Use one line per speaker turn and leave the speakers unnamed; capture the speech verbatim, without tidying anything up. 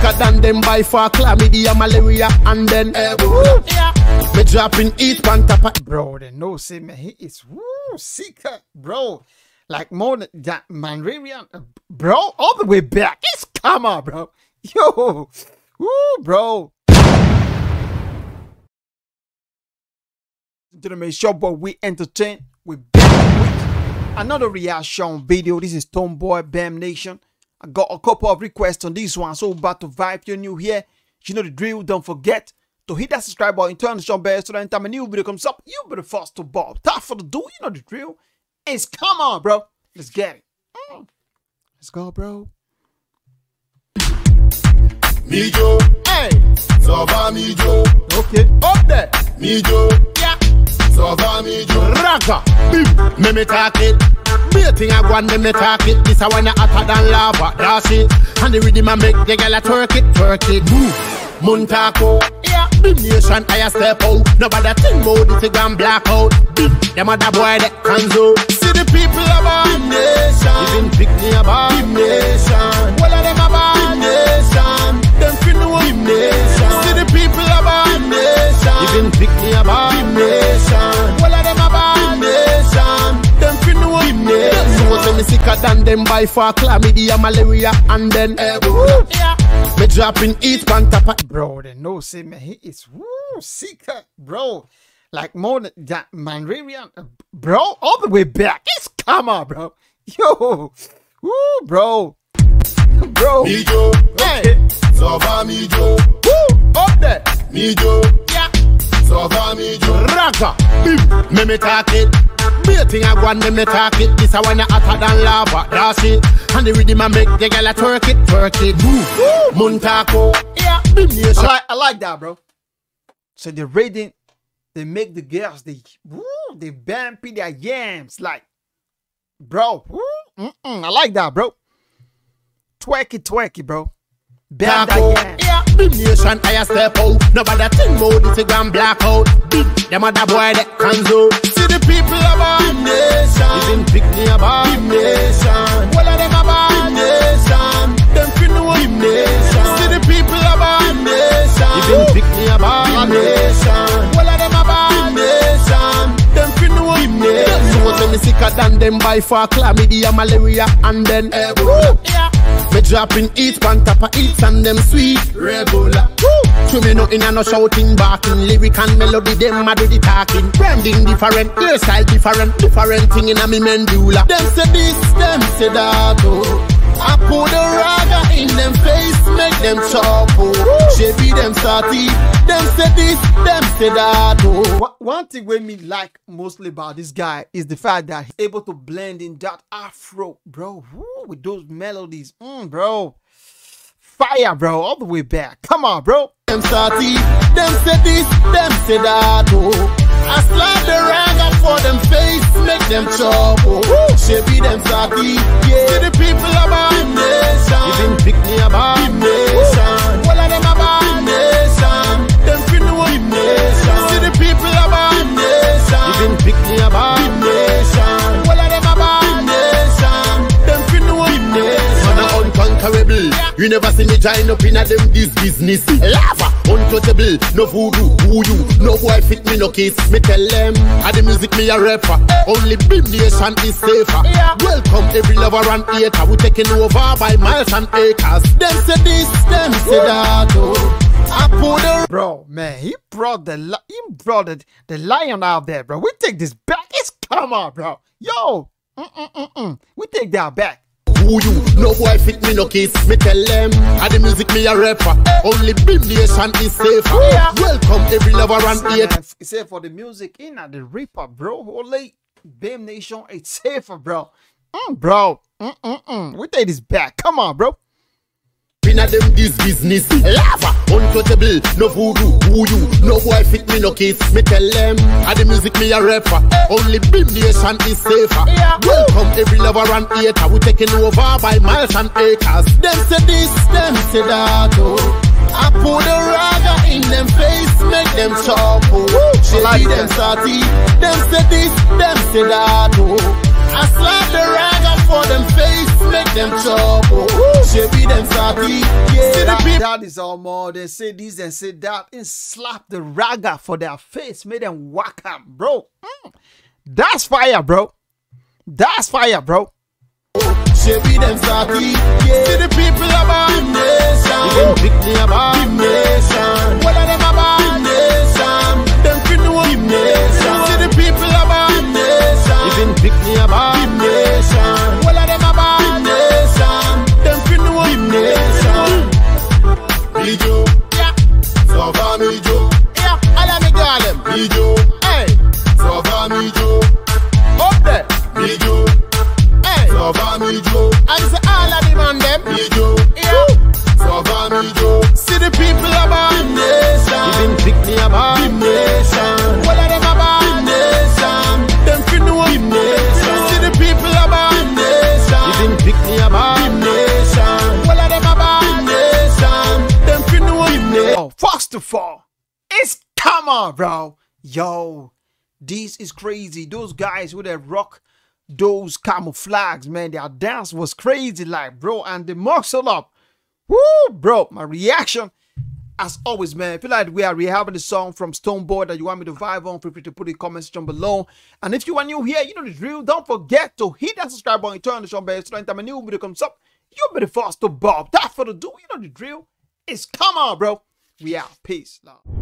sicker than them by far. Chlamydia, malaria, and then Ebola. Yeah. Me dropping each pan top.
Bro, they know say me he is woo sicker, bro. Like more than that malaria, bro. All the way back. It's come on, bro. Yo, woo, bro. Gentlemen, Stonebwoy, we entertain. We back with another reaction video. This is Stonebwoy, Bhim Nation. I got a couple of requests on this one, so about to vibe. If you're new here, you know the drill. Don't forget to hit that subscribe button, turn the bell so that anytime a new video comes up, you'll be the first to bob. Time for the do, you know the drill. It's come on, bro. Let's get it. Mm. Let's go, bro.
Me Joe, hey, so va me Joe.
Okay,
up there. Me Joe, yeah. So va me Joe. Raga, bim, me me talk it. Me a thing I want them me talk it. This I wanna hotter than lava, that's it. And the rhythm I make the girl a twerk it, twerk it. Move, Montako, yeah. Bhim Nation, I a step out. Nobody think more, this a gun black out. Bim, them other boy that can do. See the people about Bhim Nation. Even pick me about Bhim Nation. All of them about Bhim Nation. Them feel no Bhim Nation. See the people about Bhim Nation. Even pick me about Bhim Nation. All of them about Bhim Nation. Them feel no Bhim Nation. So me sicker than them by far. Chlamydia, malaria, and then Ebola. Yeah. Me dropping each pan top.
Bro, they know say me he is woo sicker, bro. Like more than that malaria, bro. All the way back. It's come on, bro. Yo, woo, bro. Bro,
me Joe, hey, so va me Joe, woo, up there, me Joe, yeah, so va me Joe, raga, bim, me me talk it, me a thing I want me me talk it, this I wanna hotter than lava, that's it, and the rhythm I make the girl a twerk it, twerk it, move, Montako, yeah, Bhim Nation.
I like, I like that, bro. So the rating, they make the girls, they, woo, they bamp their yams, like, bro, woo, mm -mm, I like that, bro. Twerky, twerky, bro. Bend that
yeah. Bhim Nation, I a step out. Nobody think more, this a gun black out. Bim, them other boy that can do. See the people about Bhim Nation. Even pick me about Bhim Nation. All of them about Bhim Nation. Them feel no Bhim Nation. See the people about Bhim Nation. Even pick me about Bhim Nation. All of them about Bhim Nation. Them feel no Bhim Nation. So me sicker than them by far. Chlamydia, malaria, and then Ebola. Yeah. Me dropping each pan top of each and them sweet regular. To me nothing and no shouting, barking, lyric and melody, them a do the talking. Branding different, hairstyle different, different thing in a me medulla. Them say this, them say that, oh. I put the raga in them face, make them chop, oh. Chevy them salty, them say this, them say that, oh.
One thing we me like mostly about this guy is the fact that he's able to blend in that afro, bro, woo, with those melodies, mm, bro. Fire, bro, all the way back. Come on, bro.
Them salty, them say this, them say that, oh. I slap the raga for them face, make them chop, oh. Chevy them salty, yeah. See the people about Bhim Nation. Even pick me about Bhim Nation. All of them about Bhim Nation. Them feel no Bhim Nation. See the people about Bhim Nation. Even pick me about Bhim Nation. All of them about Bhim Nation. Them feel no Bhim Nation. Man are unconquerable. You never see me join up in a them this business. Lava, untouchable, no voodoo, who you? No boy fit me no kiss. Me tell them, I the music me a rapper. Only Bhim Nation is safer. Yeah. Welcome every lover and hater. We taking over by miles and acres. Them say this, them say that. Oh. I put the
bro, man, he brought the he brought the, the lion out there, bro. We take this back. It's come on, bro. Yo, mm mm mm mm. We take that back.
Who you? No boy fit me no kiss. Me tell them, I the music me a rapper. Only Bhim Nation is safer. Yeah. Welcome every lover and hater.
Say for the music in at the Reaper, bro. Holy Bhim Nation, it's safer, bro. Mm, bro. Mm mm mm. We take this back. Come on, bro.
In a them this business. Lava, untouchable, no voodoo, who you? No boy fit me no kiss. Me tell them, I the music me a rapper. Only Bhim Nation is safer. Yeah. Welcome every lover and hater. We taking over by miles and acres. Them say this, them say that, oh. I put the raga in them face, make them chop, oh. Chevy them salty, them say this, them say that, oh. I slap the rag up for them face, make them chop. She be them Sarkodie. Yeah, see the people.
That is all more. They say this and say that and slap the ragga for their face, make them whack them, bro. Mm. That's fire, bro. That's fire, bro.
She be them Sarkodie. Yeah. See the people about Bhim Nation. You can pick me about Bhim Nation. What are them about Bhim Nation? Them fit know Bhim Nation. See the people about Bhim Nation. You can pick me about Bhim Nation. What are them about Bhim Nation? Them fit know Bhim Nation. Bijo, yeah. So far Bijo, yeah. I let me call them Bijo. Hey, so far Bijo. Up there, Bijo. So far me Joe, I say all of them and them me Joe, yeah. So far me Joe, see the people about Bhim Nation. Even pick me about Bhim Nation. What are them about Bhim Nation? Them fit know Bhim Nation. See the people about Bhim Nation. Even pick me about Bhim Nation. What are them about Bhim Nation? Them fit know Bhim Nation.
Oh, first of all, it's come on, bro. Yo, this is crazy. Those guys with that rock. Those camouflages, man, their dance was crazy, like, bro, and the muscle up. Woo, bro, my reaction, as always, man, I feel like we are rehabbing the song from Stonebwoy that you want me to vibe on. Feel free to put in the comment section below. And if you are new here, you know the drill. Don't forget to hit that subscribe button, turn on the show bell, so anytime a new video comes up, you'll be the first to bob. That's for the do. You know the drill. It's come on, bro. We out. Peace. Love.